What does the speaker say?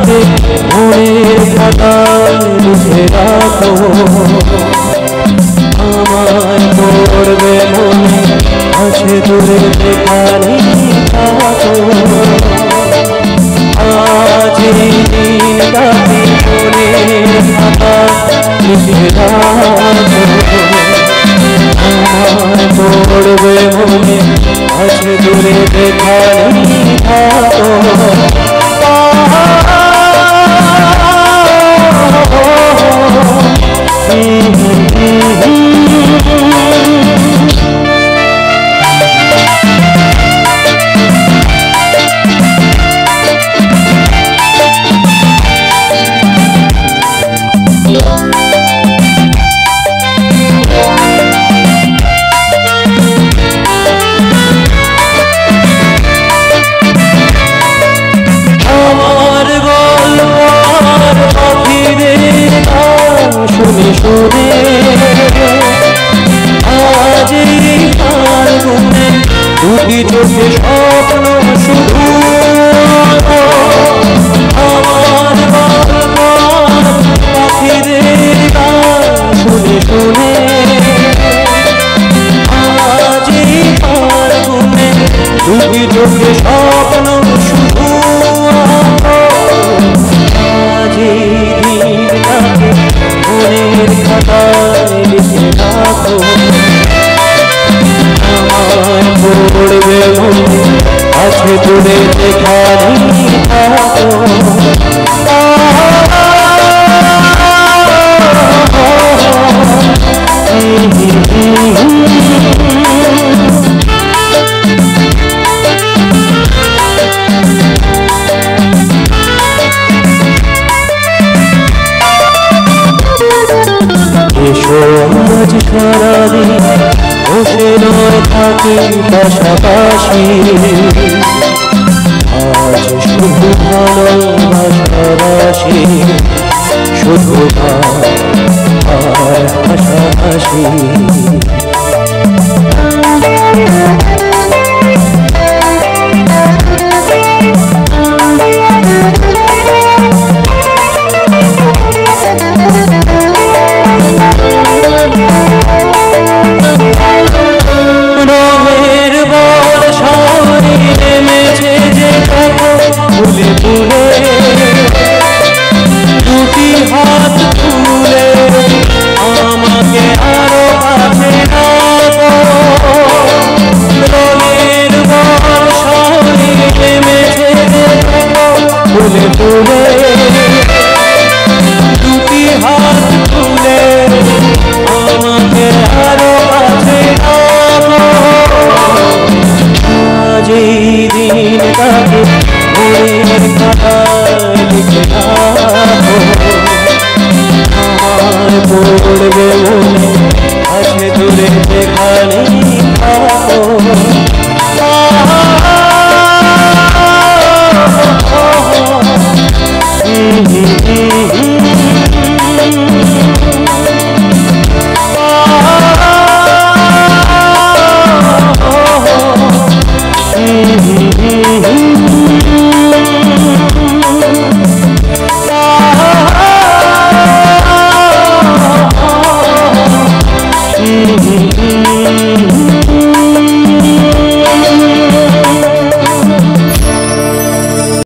তাকে মনের খাতায় লিখে রাখো। আমায় পড়বে মনে আছে দূরে যেখানে থাকো। আজ এই দিনটাকে মনের খাতায় লিখে রাখো। আমায় পড়বে মনে আছে দূরে যেখানে থাকো। শুনে আজ এই তার গুণে দুটি চোখে স্বপ্ন শুধু। আমার পাখিদের গান শুনে শুনে আজ এই তার গুণে দুটি চোখে স্বপ্ন শুধু। আজ এই দিনটাকে মনের খাতায় লিখে রাখো। আমায় পড়বে মনে আছে দূরে যেখানে থাকো। এসো আজ সারাদিন বসে নয় থাকি পাশাপাশি। আজ শুধু ভালোবাসাবাসি, শুধু আর হাসাহাসি। রঙের বর্ষায় নেমেছে যে ফুলে ফুলে দুটি হাত তুলে আমাকে আরো কাছে রাখো। রঙের বর্ষায় নেমেছে যে ফুলে ফুলে দুটি হাত তুলে আমাকে আরো কাছে রাখো। আজ এই দিনটাকে মনের খাতায় লিখে রাখো। আমায় পড়বে মনে আছে দূরে যেখানে থাকো।